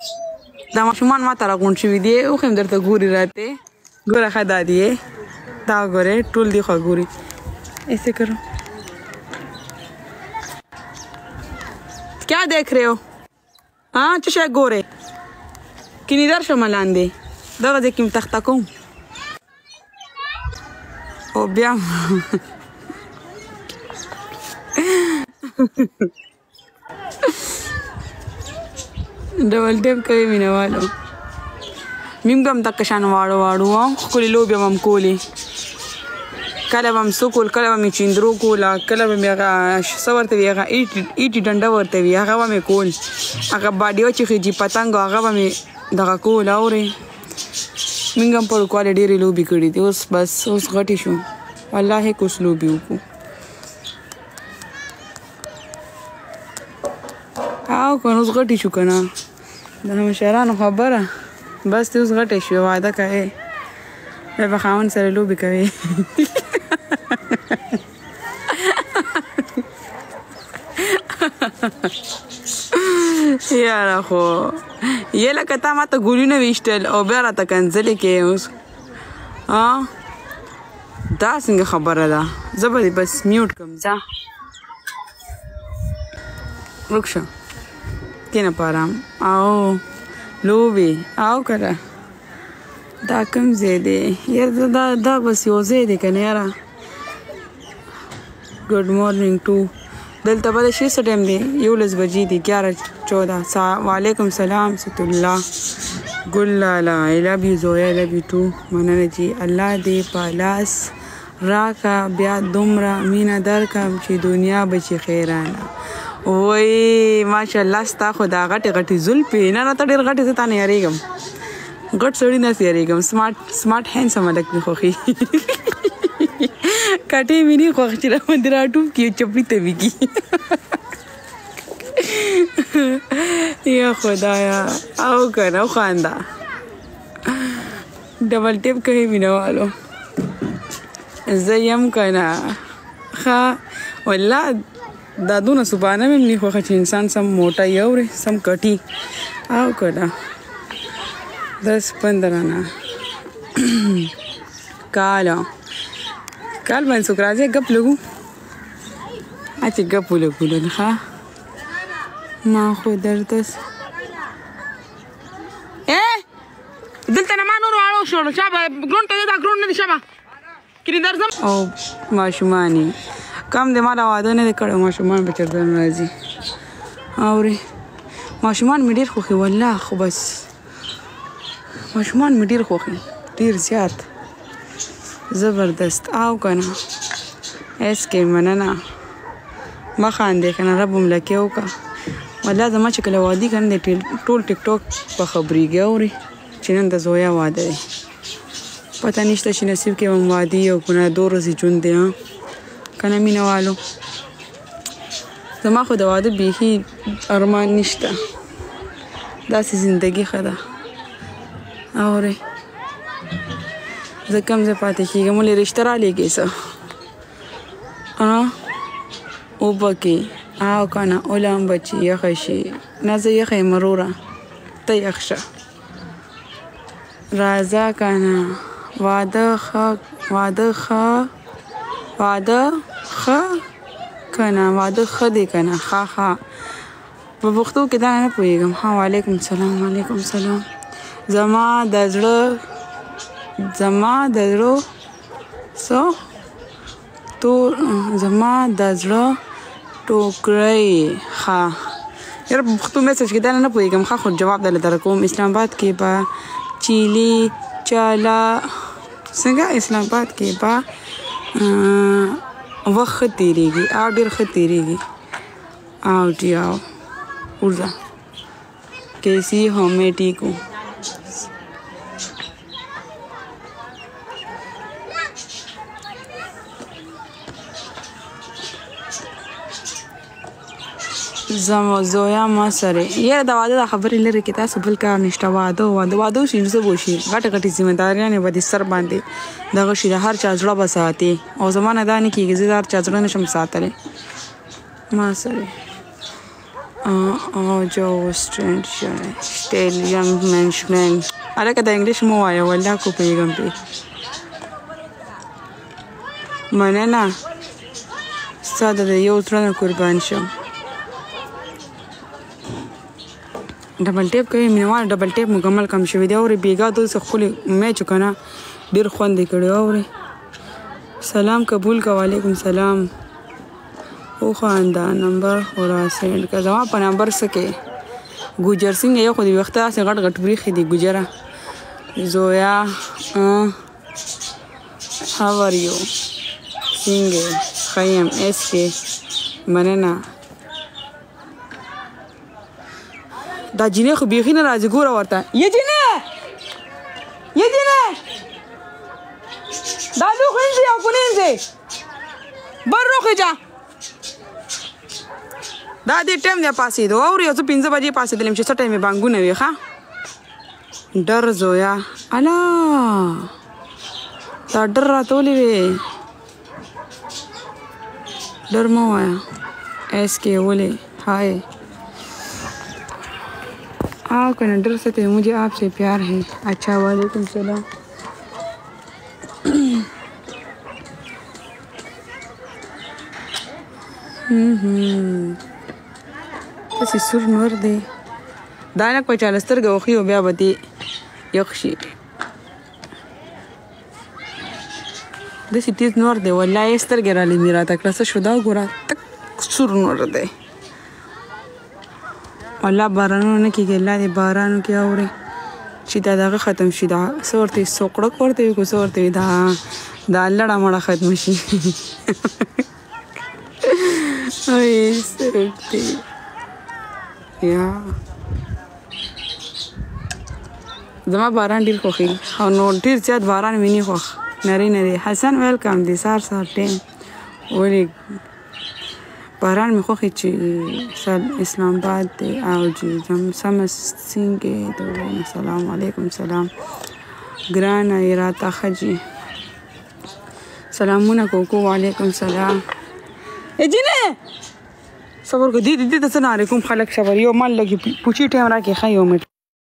دا ماشومان ما ته راغونډ شوي دي اوښ هم درته ګوري راته ګوره ښه دا دي دا ګورې ټول دي خوا ګوري ایسے کرو کیا دیکھ رہے ہو हाँ څه شی ګورې کینې درشمه لاندې دغه ځای کې م تخته کوم او بیا ډبل ټیپ کوي مینهوالو میم به هم دقه شان واړه واړه وو ښکلې لوبې به م کولې کله به م څه کول کله به مې چیندرو کوله کله به مې هغه څه ورته وي هغه ایټي ډنډه ورته وي هغه به مې کول هغه باډیو چې خېجي پتنګ هغه به مې دغه کول اورې موږ هم په وړوکوالي ډېرې لوبې کړي دي اوس بس اوس غټې شو والله که اوس لوبې وکړو او که اوس غټې شو که نه د مشرانو خبره بس ته اوس غټې شوې واده کوې بیا به خاوند سره لوبې کوې یاره خو یې لکه تا ما ته ګلونه ویشتل او بیا راته کنځلې کوې اوس دا څنګه خبره ده زه به دې بس میوټ کړم ځه ورک شه کېنه په ارام او لوبې او که نه دا کوم ځای دی یاره دا بس یو ځای دی که نه یاره ګډ مارننګ ټو دلته به د شي څه ټایم دی 11 بجې دي 11:14 وعلیکم سلام ست الله ګل لالا I love you زویا I love you too مننه جي الله دې په لاس راکه بیا دومره مینه درکړم چې دنیا به چې خیرانه وای ماشاءالله ستا خو دا غټې غټې زلفې نه راته ډېر غټې زه تا نه یارېږم غټ سړي نه یارېږم سمارټ هینډسم هلک مې خوښي کټې مې نه خوښ چې راباندې راټوپ کړي چپړي ته وي یا خدایا او که نه وخانده ډبل ټیپ کوي مینهوالو زه یم که نه ښه والله دا دونه صبحانه مې نه خوښه چې انسان سم موټی اورې سم کټي او که نه 10-15 نه کال باندې څوک راځي ګپ لګو چې ګپ ولګو لږ ښه ما خو درته دلته نه ما نور واړو شولو شابه ګرونډ ته دا ګرونډ نه دي شابه کینې درځم او ماشومان یې کم د ما له واده نه دی کړی ماشومان به چېرته نه راځي اورې ماشومان مې ډېر خوښي والله خو بس ماشومان مې ډېر خوښي ډېر زیات زبردست او که نه ایس کې مننه مه خاندې که نه رب هم لکې وکړه والله زما چې کله وادي که نه دی ټول ټیک ټاک په خبرېږي اورې چې نن د زویا واده دی پته نشته چې نصیب کې به م وادي او که نه 2 ورځې ژوند دی که نه مینهوالو زما خو د واده بیخي ارمان نشته داسې زندګي ښه ده اورې زه کم ځای پاتې کېږم ولې رشته رالیږې څه اوبه کې او که نه علم به چې یخه شي نه زه یخه یم وروره ته یخ شه راځه که نه واده ښه که نه واده ښه دی که نه ښه په پښتو کې دا نه پوهېږم ها وعلیکم سلام وعلیکم سلام زما د زړه ټوکرۍ ښه یاره په پښتو میسج کې دا نه پوهېږم ښه خو جواب درله در کوم اسلام آباد کې به چیلي چاله څنګه اسلام آباد کې به وخت ښه تېرېږي او ډېر ښه تېرېږي او جی او ورځه کیسی ہو میں ٹھیک ہوں زویا ما سره یاره د واده د خبرې لرې کې تاسو بل کار نشته واده وشي نو څه به وشي غټې غټې ذمهداریانې به د سر باندې دغه شي د هر چا زړه به ساتې او زما نه دا نه کېږي زه د هر چا زړه نشم ساتلی ما سره جو سټیلیان منشمن الکه د انګلیش مو وایه والله کو پیغام دی مننه ساده د یو ترنه قربان شم ډبل ټیپ کوي مینوال ډبل ټیپ مکمل کم شوی دی اوري بیګا دل څخه خولي میچ کنه ډیر خوند کړي اوري سلام قبول کا وعلیکم سلام او خواندان نمبر خورا سینډ کا زما په نمبر سکے ګوجر سنگ یو خو دی وخت اسه غټ غټ بریخي دی ګوجرا زویا how are you سنگ خیم اس کے مننه دا جینې خو بیخي نه راځي ګوره ورته یې جینې دا لوښ انځي او کونې انځي بر روخې جا دا دې ټایم دی پاسېدو اورې زه 5 بجې پاسېدلم چې څه ټایم یې بانګونه وي ښه ډر زویا الا دا ډر راته ولې وې ډر مه وایه ایس کې ولې هاي آپ کا نڈر سے مجھے آپ سے پیار ہے اچھا وعلیکم السلام تاسې سور نور دی دا لږ په چاله سترګه وخي او بیا به دې یخ شي داسې تیز نور دی والله یې سترګې رالېمې راته کړه څه شو دا وګوره تک سور نور دی والله بارانونه نه کېږي الله دې بارانو کې اورې چې دا دغه ختم شي دا څه ورته وي سوکړک ورته وي که څه ورته وي دا لړه مړه ختم شي یا زما باران ډېر خوښېږي او نو ډېر زیات باران مې نه خوښ نری حسن ویلکم دی سهار ټایم ولې باران مې خوښ چې اسلام آباد دی او جی سمه څنګه دی سلام علیکم سلام ګرانه یې راته ښه جي سلامونه کوکو وعلیکم سلام جینې صبر کو دې ته څه نه کوم خلک صبر یو مال لګي پوچی ټایم راکې ښه یو منټ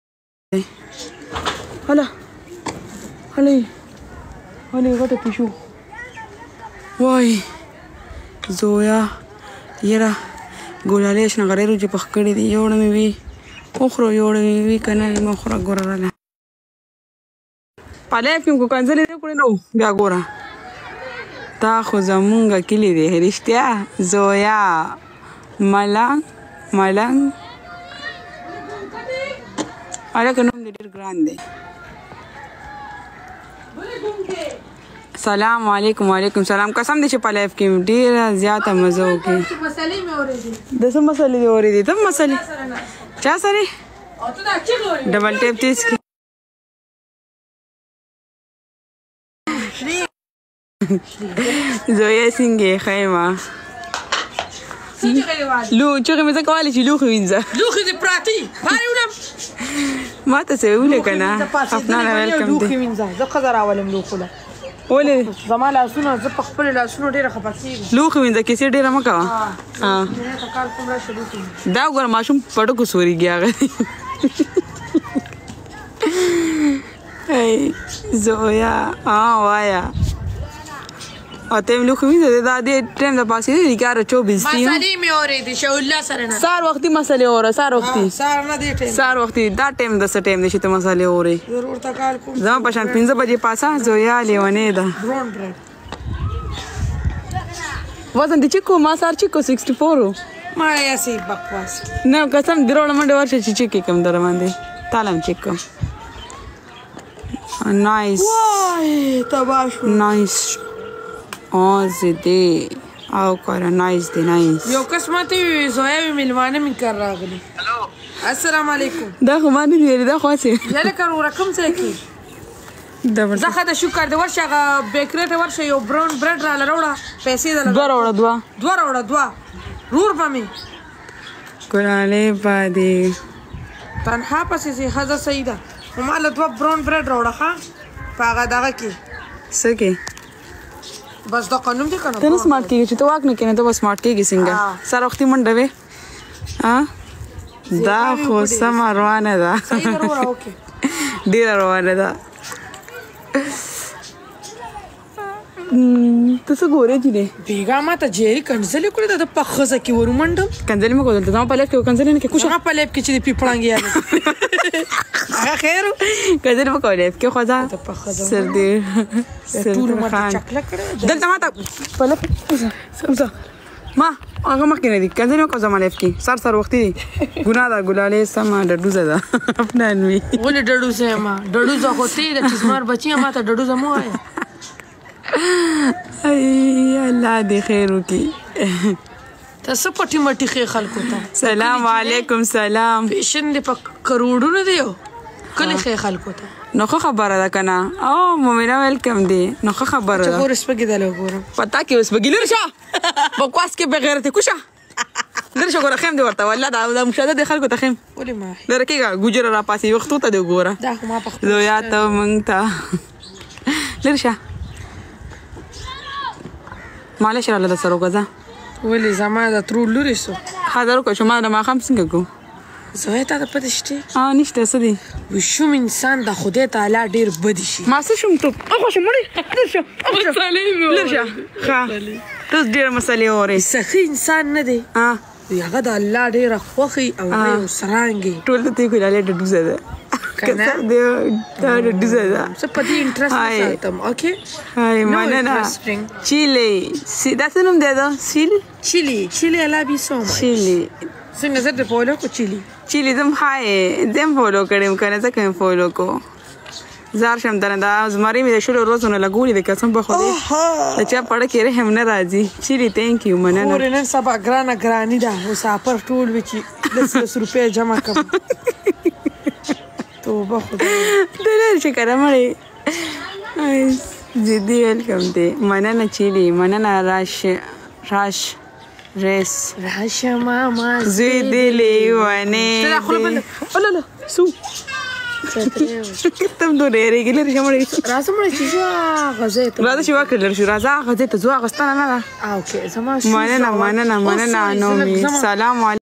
هلې غټه پیشو وای زویا یره ګولالې شنه غړېرو چې پخ کړي دي یوړه مې وي وخورو یوړه مې وي که نه مه خوره ګوره راله په لایف کې مو کنځلې نه کړې نو بیا ګوره دا خو زمونږ کلي دی رښتیا زویا ملنګ هلکه نوم دې ډېر ګران دی سلام علیکم وعلیکم سلام قسم دې چې په لایف کې ډېره زیاته مزه وکړي د څه مسلې دې اورېدې ته مسلې چا سره ډبل ټیپ تیز کړي زویا څنګه خیمه چغې مې څه کولی چې لوښي وینځه لوښي دې پراتې بارې وړم ما ته څه یې ولې که نه افنانه ویلکم دی لوښي وینځه زه ښځه راولم لوښونه ولې زما لاسونه زه په خپلو لاسونو ډېره خفه کېږم لوښي وینځه کیسې ډېره مه کوه دا وګوره ماشوم پټکو سورېږي هغه زویا وایه او ته یې لوښي وینځه دا دې ټایم د پاسېدې دي 11:24 دي مسلې مې اورېدې شهالله سره نه سهار وختي مسلې اوره سهار وختي سهار نه دی ټایم سهار وختي دا ټایم د څه ټایم دی چې ته مسلې اورې ضرور ته کال کوم زما په شان 5 بجې پاسه زویا لیونې ده برون بریډ وزن دې چیکو ما سهار چیکو 64 ما یې بکواس نه قسم دروړه منډه ورشه چې چیکې کم در باندې تالم چیک کم نایس وای تباش نایس زده او کارا نایس دی نایس یو قسمت زویا وی ملوانه من کر راغلی السلام علیکم دا خو ما نه ویل دا خو څه یاله کار ورکم څه کی زه خدای شکر دې ورشه بیکری ته ورشه یو براون برډ را لروړه پیسې دلته دوه راوړه رور پمې ګلالې باندې تنها پسې سي حزه سیده هماله دوه براون برډ راوړه ښه په هغه دغه کې څه کې بس دا قانون دی کنه ته نه سمارټ کېږي چې ته واک نه کېنه ته به سمارټ کېږي څنګه سهار وختي منډه وې دا خو سمه روانه ده صحیح ده وروره اوکې ډېره روانه ده ته څه ګورې جینې بیګا ما ته جیري کنځلې کړې ده د په ښځه کې ورمنډم کنځلې مه کوه دلته زما په لیب کې کنځلې نه کې کوشه هغه په لیب کې چې د پیپړانګ یاد هغه خیر کنځلې مه کوه لیب کې خو ځه په ښځه سر دې ټول ما خان چکله کړې دلته ما ته په لیب وځه ما هغه مخکې نه دي کنځلې مه کوه زما لیب کې سر وختي دي ګناه ده ګلالې سمه ډډوزه ده افنان وي ولې ډډوزه یم ډډوزه خو ته د چزمار بچی ما ته ډډوزه مو وایه ای الله دې خیر وکړي ته څه پټي مټي ښې خلکو ته سلام علیکم سلام پیشن دې په کروڑونو دی کلی ښې خلکو ته نو ښه خبره ده که نه او مومنه ویلکم دی نو ښه خبره ده ګوره سپږې دله وګورم پتا کې اوس بګي لري شه بکواس کې بغیرتې کوشه لري شه ګوره خیم دې ورته والله دا مشاهده دې خلکو ته خیم ولې ما لره کېږه ګوجره راپاسې وختو ته دې وګوره دا خو ما په خپل زویا ته موږ ته لري شه معلش راله د سره وګځه ولې زما د ترور لورې سو حاضر وکړه چې ما د ماښام څنګه کو زوی ته د پته شتې نشته څه دي وشوم انسان د خدای تعالی ډېر بدې شي ما څه شوم ته اخوا شو مړې لر شه لر شه ښه ته اوس ډېره مسلې اورې سخي انسان نه دی هغه د الله ډېره خوښي او یو سرانګې ټول ته یې ګلالې ډډوزه ده کنه دا ډډوزه ده زه په دې انټرسټ نه ساتم اوکې هاي مننه چیلي دا څه نوم دی دا چیلي I love you so much چیلي څنګه زه دې فالو کو چیلي زم هاي زم فالو کړم کنه ځکه مې فالو کو زار شم درنه دا زمری مې د شلو ورځو نه لګولې د قسم په خدای د چا پړه کې رحم نه راځي چیلي ثانک یو مننه اور نن سبا ګرانی ده مسافر ټول وچی 10 روپے جمع کړم توبه خدای دلته شکر مړې جدي ویلکم دی مننه چیلي مننه راش ماما زوی دې لیونې ولاله سو تم دو ډېرې ګلې شمړې راځم چې غزه ته راځه چې واکړل شو راځه غزه ته زو غستانه نه اوکې زما مننه نو سلام